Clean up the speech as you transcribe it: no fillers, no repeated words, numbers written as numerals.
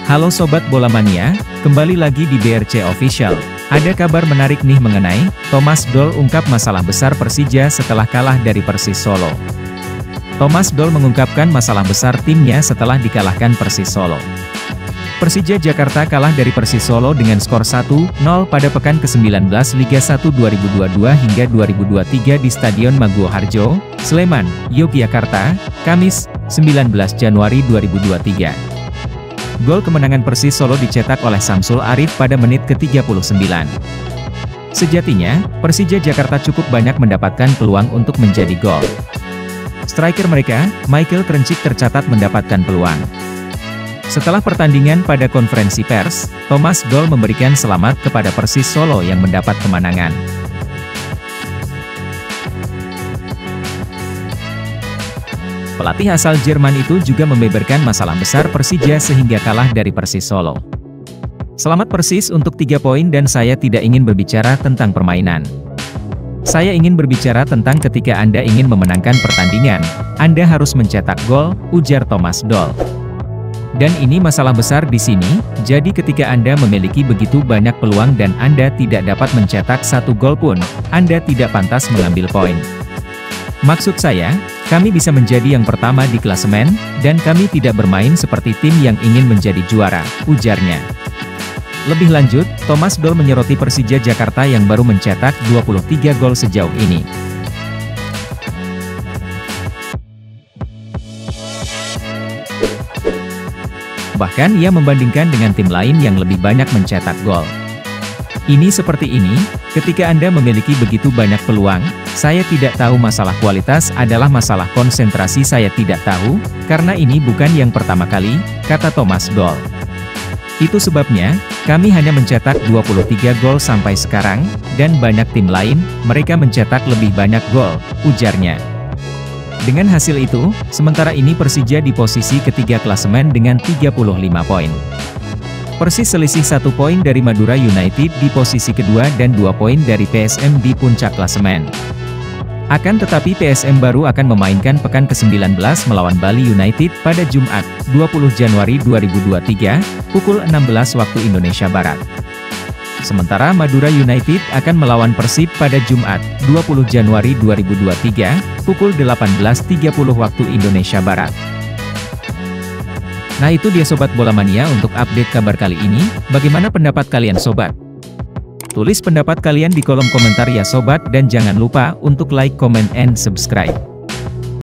Halo Sobat Bola Mania, kembali lagi di BRC Official. Ada kabar menarik nih mengenai Thomas Doll ungkap masalah besar Persija setelah kalah dari Persis Solo. Thomas Doll mengungkapkan masalah besar timnya setelah dikalahkan Persis Solo. Persija Jakarta kalah dari Persis Solo dengan skor 1-0 pada pekan ke-19 Liga 1 2022 hingga 2023 di Stadion Maguwo Harjo, Sleman, Yogyakarta, Kamis, 19 Januari 2023. Gol kemenangan Persis Solo dicetak oleh Samsul Arif pada menit ke-39. Sejatinya, Persija Jakarta cukup banyak mendapatkan peluang untuk menjadi gol. Striker mereka, Michael Krencik tercatat mendapatkan peluang. Setelah pertandingan pada konferensi pers, Thomas Doll memberikan selamat kepada Persis Solo yang mendapat kemenangan. Pelatih asal Jerman itu juga membeberkan masalah besar Persija sehingga kalah dari Persis Solo. Selamat Persis untuk 3 poin dan saya tidak ingin berbicara tentang permainan. Saya ingin berbicara tentang ketika Anda ingin memenangkan pertandingan, Anda harus mencetak gol, ujar Thomas Doll. Dan ini masalah besar di sini, jadi ketika Anda memiliki begitu banyak peluang dan Anda tidak dapat mencetak 1 gol pun, Anda tidak pantas mengambil poin. Maksud saya, kami bisa menjadi yang pertama di klasemen, dan kami tidak bermain seperti tim yang ingin menjadi juara, ujarnya. Lebih lanjut, Thomas Doll menyoroti Persija Jakarta yang baru mencetak 23 gol sejauh ini. Bahkan ia membandingkan dengan tim lain yang lebih banyak mencetak gol. Ini seperti ini, ketika Anda memiliki begitu banyak peluang, saya tidak tahu masalah kualitas adalah masalah konsentrasi saya tidak tahu, karena ini bukan yang pertama kali, kata Thomas Doll. Itu sebabnya, kami hanya mencetak 23 gol sampai sekarang, dan banyak tim lain, mereka mencetak lebih banyak gol, ujarnya. Dengan hasil itu, sementara ini Persija di posisi ketiga klasemen dengan 35 poin. Persis selisih 1 poin dari Madura United di posisi kedua dan 2 poin dari PSM di puncak klasemen. Akan tetapi PSM baru akan memainkan pekan ke-19 melawan Bali United pada Jumat, 20 Januari 2023, pukul 16 waktu Indonesia Barat. Sementara Madura United akan melawan Persib pada Jumat, 20 Januari 2023, pukul 18.30 waktu Indonesia Barat. Nah itu dia Sobat Bola Mania untuk update kabar kali ini, bagaimana pendapat kalian Sobat? Tulis pendapat kalian di kolom komentar ya Sobat dan jangan lupa untuk like, comment, and subscribe.